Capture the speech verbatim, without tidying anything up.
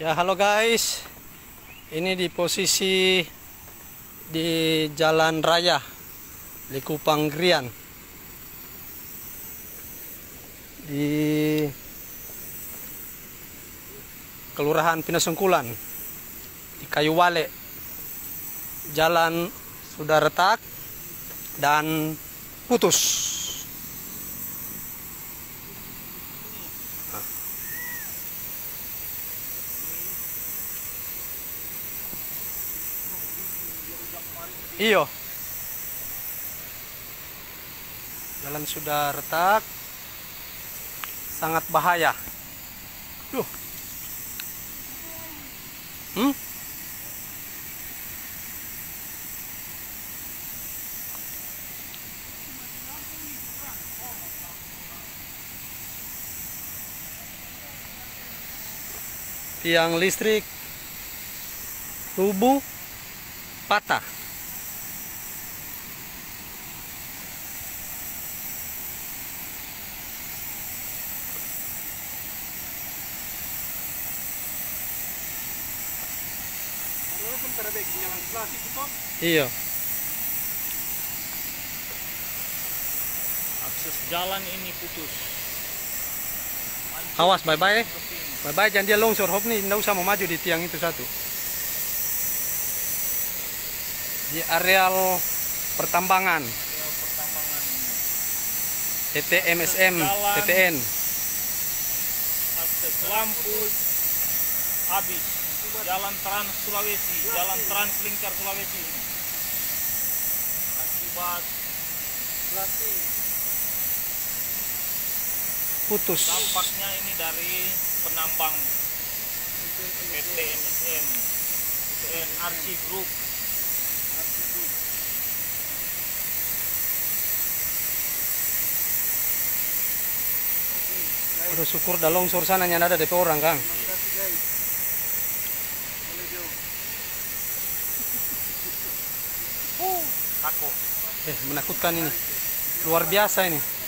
Ya, halo guys. Ini di posisi di Jalan Raya Likupang Grian, di Kelurahan Pinasungkulan, di Kayuwale. Jalan sudah retak dan putus. Iyo, jalan sudah retak, sangat bahaya. Yuh. Hmm? Tiang listrik rubuh, patah. Iya. Akses jalan ini putus. Awas, bye bye. Bye bye, jangan dia longsor. Hop nih, nggak usah mau maju di tiang itu satu. Di areal pertambangan. Ya, pertambangan. P T M S M, P T N. Akses lampu habis. Jalan Trans Sulawesi, Jalan Trans Lingkar Sulawesi ini. Akibat Putus. dampaknya ini dari penambang P T M S M, P T N R C Group. Udah syukur dah longsor sana yang ada D P orang, Kang. Takut. Eh, menakutkan ini. Luar biasa ini.